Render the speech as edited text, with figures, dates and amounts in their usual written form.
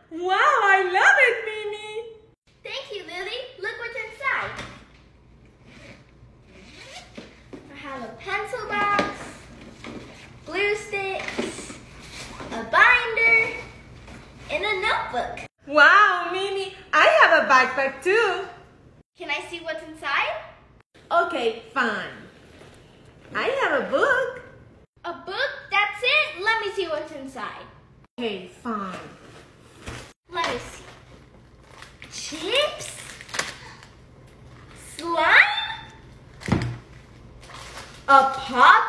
Wow, I love it, Mimi. Thank you, Lily. Look what's inside. I have a pencil box, glue sticks, a binder, and a notebook. Wow, Mimi, I have a backpack too. Can I see what's inside? Okay, fine. I have a book. A book? That's it? Let me see what's inside. Okay, fine. Let me see. Chips? Slime? A pop